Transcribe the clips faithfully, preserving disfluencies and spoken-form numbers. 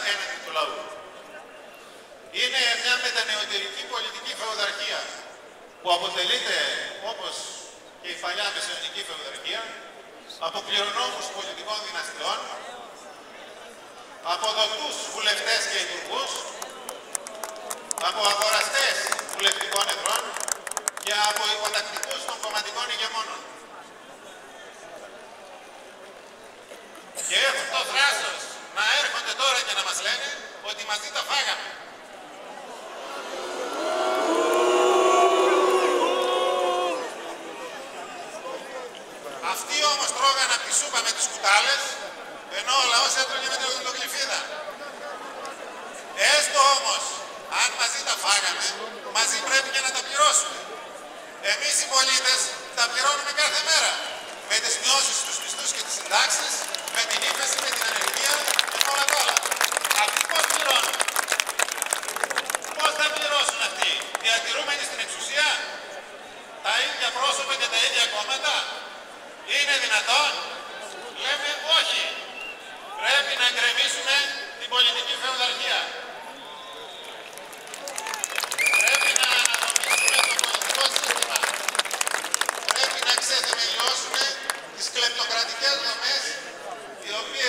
έναντι του λαού. Είναι μια μετανεωτερική πολιτική φεουδαρχία που αποτελείται, όπως και η παλιά μεσαιωνική φεουδαρχία, από κληρονόμους πολιτικών δυναστιών, από δοτούς βουλευτές και υπουργούς, από αγοραστές βουλευτικών εδρών και από υποτακτικούς των κομματικών ηγεμόνων. Και έχουν το θράσος να έρχονται τώρα και να μας λένε ότι μαζί τα φάγαμε. Αυτοί όμως τρώγαν από τη σούπα με τις κουτάλες, ενώ ο λαός έτρωγε με την οδοντογλυφίδα. Έστω όμως, αν μαζί τα φάγαμε, μαζί πρέπει και να τα πληρώσουμε. Εμείς οι πολίτες τα πληρώνουμε κάθε μέρα. Με τις μειώσεις στους μισθούς και τις συντάξεις, με την ύφεση, με την ανεργία και με όλα τα άλλα. Αυτοί πώς πληρώνουν? Πώς θα πληρώσουν αυτοί? Διατηρούμενοι στην εξουσία? Τα ίδια πρόσωπα και τα ίδια κόμματα? Είναι δυνατόν? Λέμε όχι. Πρέπει να γκρεμίσουμε την πολιτική φεουδαρχία. Πρέπει να αναδομήσουμε το πολιτικό σύστημα. Πρέπει να ξεθεμελιώσουμε τις κλεπτοκρατικές δομές, οι οποίες...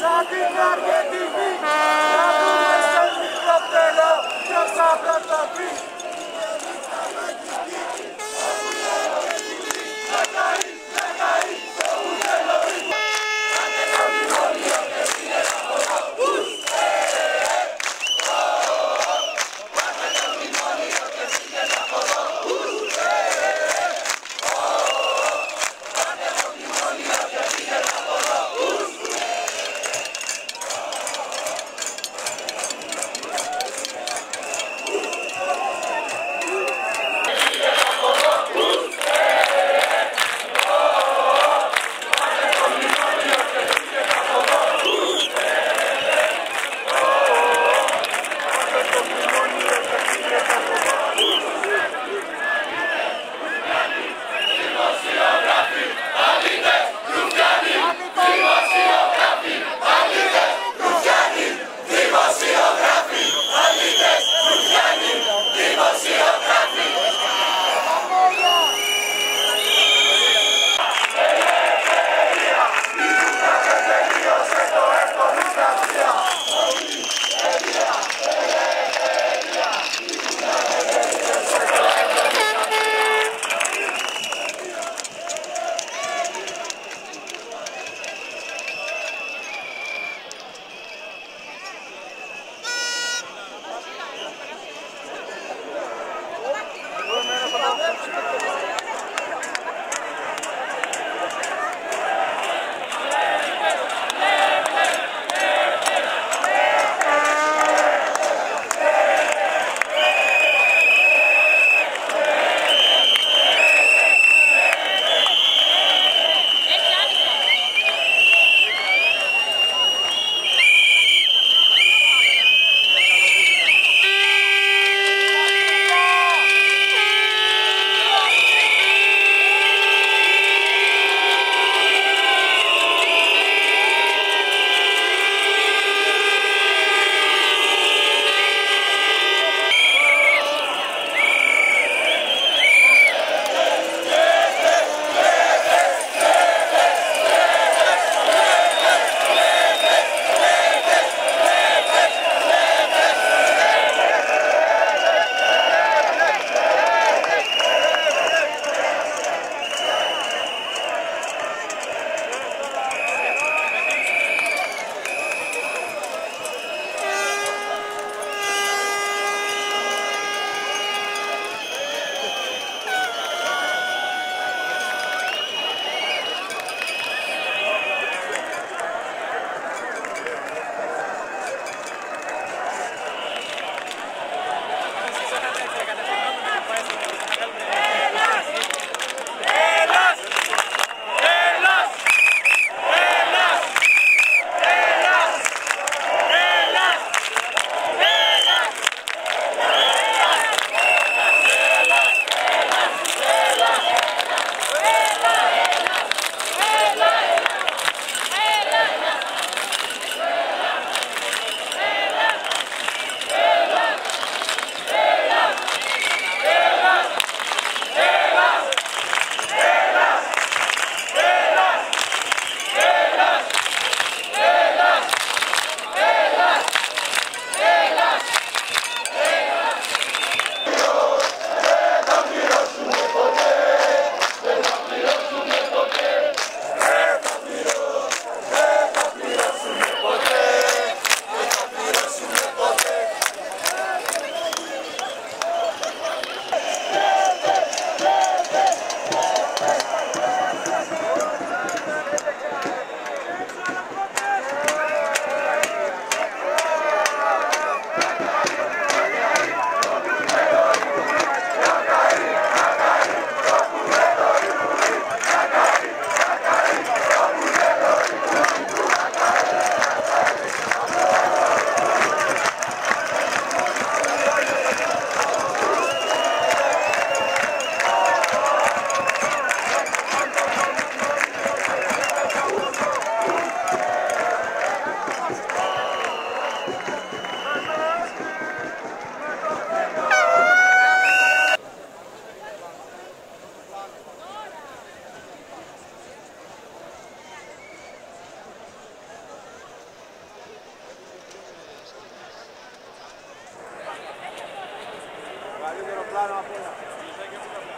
σαν την Αργεντινή, να δούμε στο μικρότερο ποιος θα πρωτοπεί. αεροπλάνο απ' όλα.